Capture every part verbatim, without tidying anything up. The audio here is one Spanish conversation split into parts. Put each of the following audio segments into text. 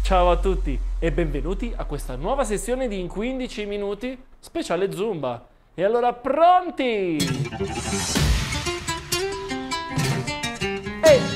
Ciao a tutti e benvenuti a questa nuova sessione di In quindici minuti speciale Zumba. E allora pronti? E...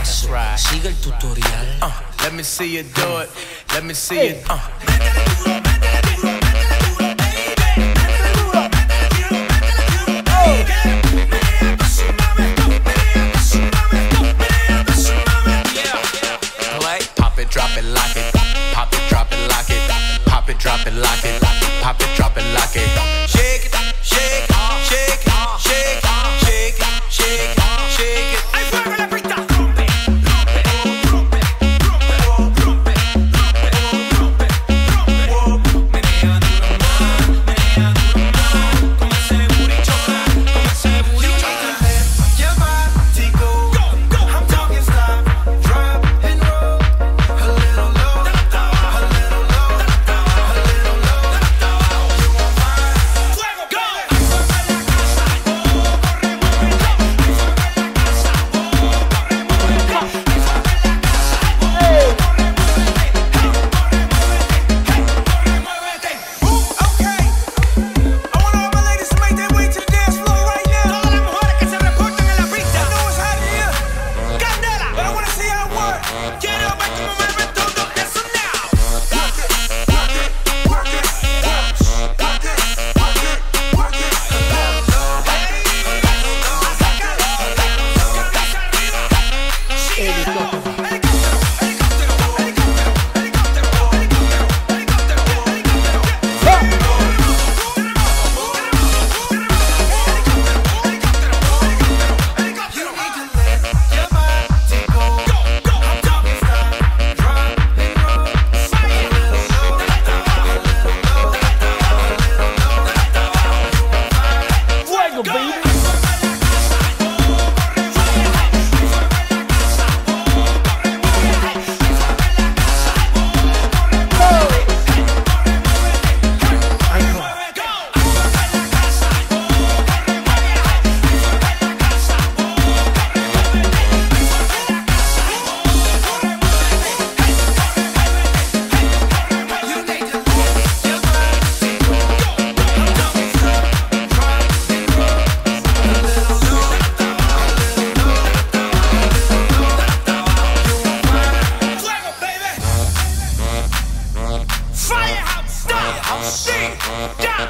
paso, sigue el tutorial. Uh, let me see you do it. Let me see you. Uh. Pop it, drop it, lock it. Pop it, drop it, lock it. Pop it, drop it, lock it. Pop it, drop it, lock it. Shake it, shake it, shake it, shake it, shake it, shake it, shake it. Ay, fuego la pista. Rompe, rompe, rompe, rompe, rompe, rompe, rompe, rompe. Menea duro más, menea duro más. Como ese booty choca, como ese booty choca. Your body go, go, go. I'm talking stop, drop and roll. A little low, a little low, a little low. You won't find fuego, go. Fuego en la casa, oh, corre, mueve, go. Fuego en la casa, oh, corre, mueve, go. Fuego en la casa, oh, corre, mueve, hey, corre, muévete, corre, muévete. Ooh, okay. I want all my ladies to make their way to the dance floor right now. Todas las mujeres que se reporten en la pista. I know it's hot in here. Candela, but I want to see how it works. Quiero ver cómo mueven todo eso now. Work it, work it, work it, work it, work it, work it, work it. Fuego, baby. Fuego, baby. Firehouse, firehouse, shit, yeah,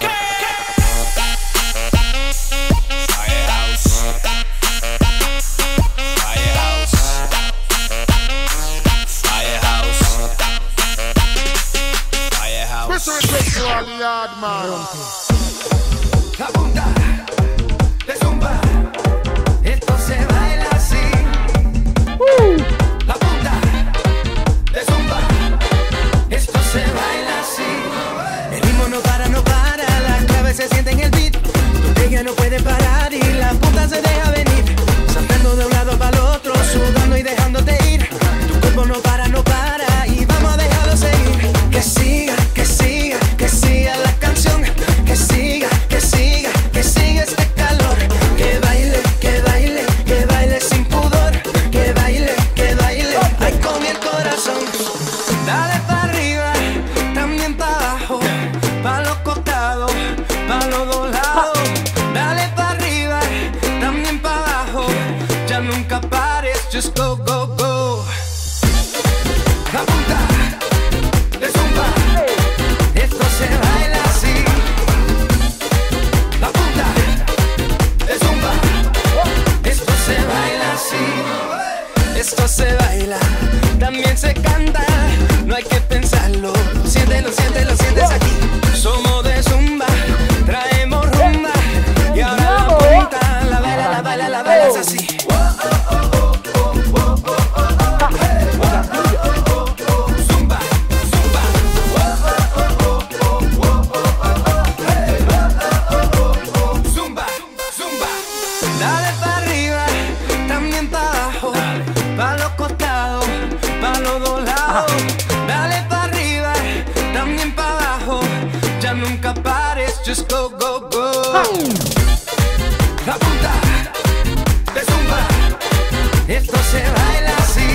Firehouse, firehouse, firehouse, firehouse. La punta de zumba, esto se baila así. La punta de zumba, esto se baila así. El ritmo no para, no para, las claves se sienten en el beat. Ella no puede parar y la punta se deja venir. Saltando de un lado para el otro, sudando y dejándote ir. Tu cuerpo no para, no para y vamos a dejarlo seguir. Que siga, que siga, que siga la canción. Que siga, que siga, que siga este calor. Que baile, que baile, que baile sin pudor. Que baile, que baile, ay con el corazón. Dale para arriba, también para abajo, para los costados, para los dos lados. Dale para arriba, también para abajo, ya nunca pares, just go, go, go. La punta de zumba, esto se baila así. La punta de zumba, esto se baila así. Esto se baila, también se canta, no hay que pensarlo. Siéntelo, siéntelo, sientes aquí. Somos de zumba, traemos rumba. Y ahora la punta, la baila, la baila, la baila es así. Zumba, zumba. Zumba, zumba. Dale para arriba, también para abajo, para los costados, para los dos lados. Dale para arriba, también para abajo, ya nunca pares, just go, go, go. La punta de zumba, esto se baila así.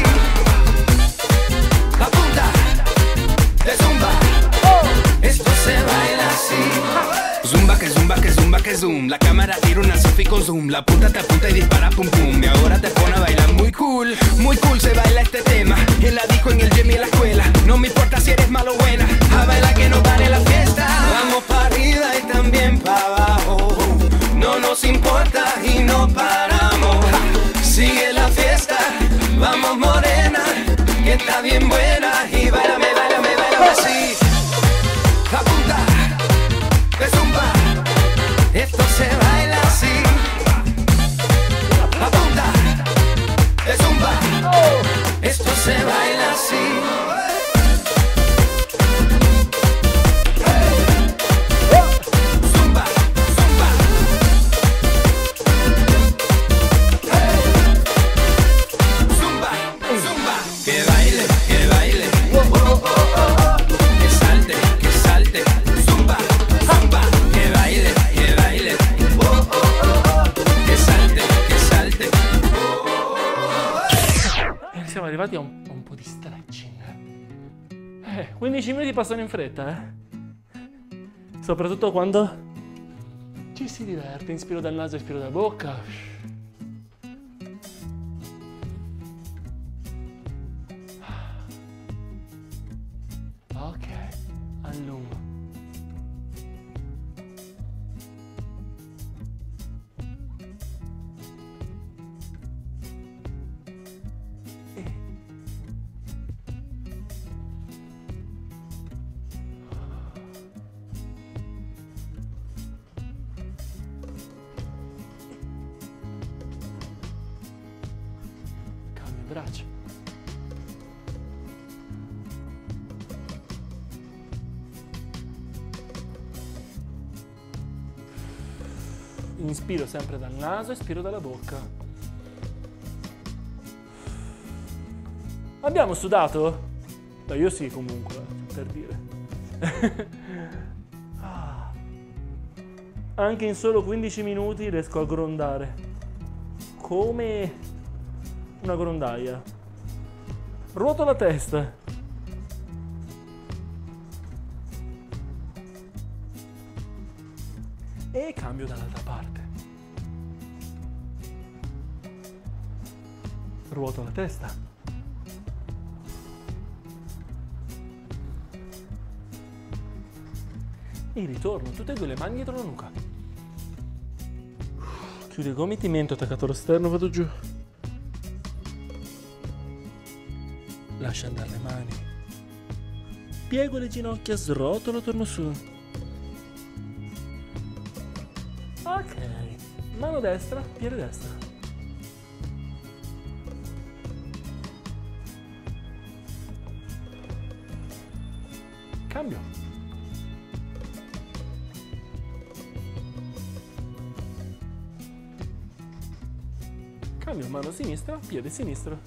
La punta de zumba, esto se baila así. Zumba que zumba que zumba que zoom, la cámara tira una selfie con zoom, la punta te apunta y dispara pum pum. Y ahora te pone a bailar muy cool, muy cool se baila este tema. En la disco, en el gym y en la escuela. No me importa si eres malo o buena, a bailar que no pare la fiesta. Vamos para arriba y también para abajo. No nos importa y no paramos. Sigue la fiesta, vamos morena, que está bien buena. Y bailame, bailame, bailame así. La punta de zumba, esto se baila así. La punta de zumba, esto se baila así. Zumba, zumba. Zumba, zumba. Que baile, que baile. Oh, oh, oh, oh. Que salte, que salte. Zumba, zumba. Que baile, que baile. Oh, oh, oh, oh. Que salte, che salte. E siamo arrivati a un, a un po' di stretching. Eh, quindici minuti passano in fretta, eh. Soprattutto quando ci si diverte. Inspiro dal naso, espiro dalla bocca. Ok, allungo. Cambio braccia. Inspiro sempre dal naso, espiro dalla bocca. Abbiamo sudato? Beh, io sì comunque, per dire. Ah. Anche in solo quindici minuti riesco a grondare. Come una grondaia. Ruoto la testa. E cambio dall'altra parte. Ruoto la testa. E ritorno, tutte e due le mani dietro la nuca. Chiudo i gomiti, mento attaccato allo sterno, vado giù. Lascio andare le mani. Piego le ginocchia, srotolo, torno su. Ok, mano destra, piede destra. Cambio. Cambio, mano sinistra, piede sinistro.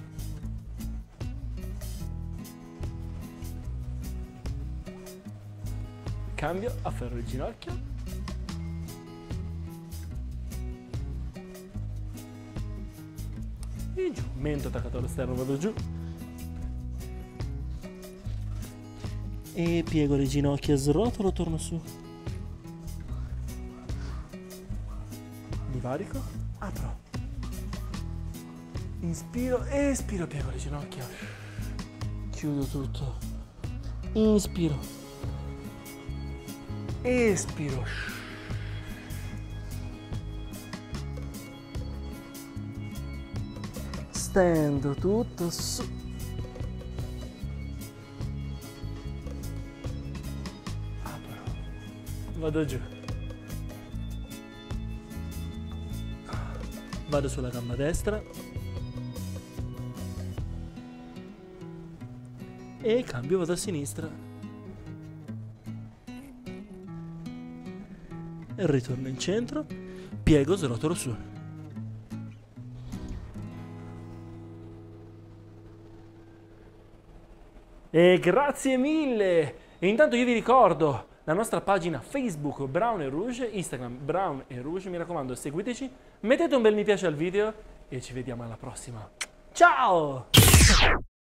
Cambio, afferro il ginocchio. E giù, mento attaccato allo sterno, vado giù. E piego le ginocchia, srotolo, torno su. Divarico, apro. Inspiro, espiro, piego le ginocchia. Chiudo tutto. Inspiro. Espiro. Stendo tutto su. Apro. Vado giù. Vado sulla gamba destra. E cambio, vado a sinistra. E ritorno in centro. Piego, srotolo su. E grazie mille! E intanto io vi ricordo la nostra pagina Facebook Brown e Rouge, Instagram Brown e Rouge, mi raccomando seguiteci, mettete un bel mi piace al video e ci vediamo alla prossima. Ciao!